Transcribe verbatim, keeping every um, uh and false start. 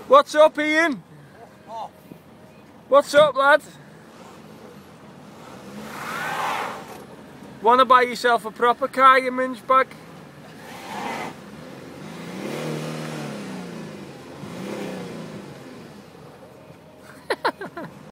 What's up, Ian? What's up, lad? Wanna buy yourself a proper car, you minge bag?